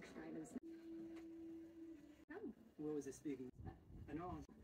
try to say. Oh. What was it speaking? I know.